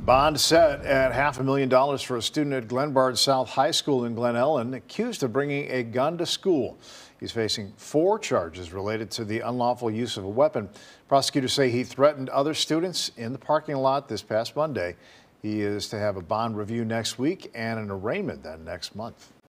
Bond set at $500,000 for a student at Glenbard South High School in Glen Ellen accused of bringing a gun to school. He's facing 4 charges related to the unlawful use of a weapon. Prosecutors say he threatened other students in the parking lot this past Monday. He is to have a bond review next week and an arraignment then next month.